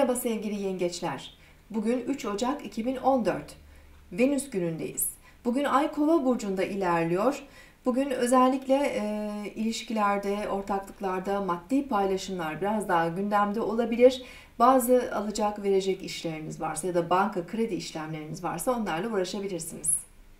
Merhaba sevgili yengeçler. Bugün 3 Ocak 2014. Venüs günündeyiz. Bugün Ay Kova burcunda ilerliyor. Bugün özellikle ilişkilerde, ortaklıklarda maddi paylaşımlar biraz daha gündemde olabilir. Bazı alacak verecek işleriniz varsa ya da banka kredi işlemleriniz varsa onlarla uğraşabilirsiniz.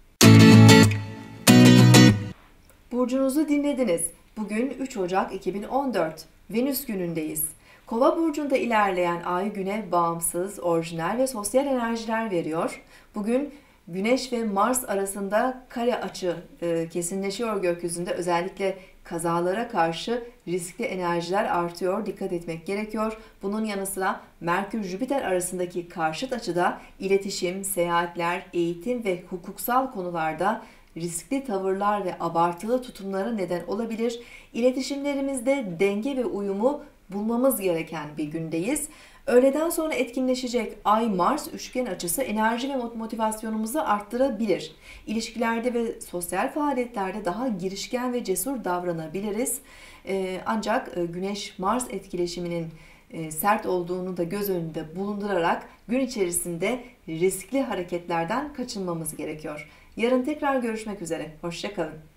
Burcunuzu dinlediniz. Bugün 3 Ocak 2014. Venüs günündeyiz. Kova burcunda ilerleyen Ay Güne bağımsız, orijinal ve sosyal enerjiler veriyor. Bugün Güneş ve Mars arasında kare açı kesinleşiyor gökyüzünde. Özellikle kazalara karşı riskli enerjiler artıyor. Dikkat etmek gerekiyor. Bunun yanı sıra Merkür-Jüpiter arasındaki karşıt açıda iletişim, seyahatler, eğitim ve hukuksal konularda riskli tavırlar ve abartılı tutumlara neden olabilir. İletişimlerimizde denge ve uyumu bulmamız gereken bir gündeyiz. Öğleden sonra etkinleşecek Ay-Mars üçgen açısı enerji ve motivasyonumuzu arttırabilir. İlişkilerde ve sosyal faaliyetlerde daha girişken ve cesur davranabiliriz. Ancak Güneş-Mars etkileşiminin sert olduğunu da göz önünde bulundurarak gün içerisinde riskli hareketlerden kaçınmamız gerekiyor. Yarın tekrar görüşmek üzere. Hoşça kalın.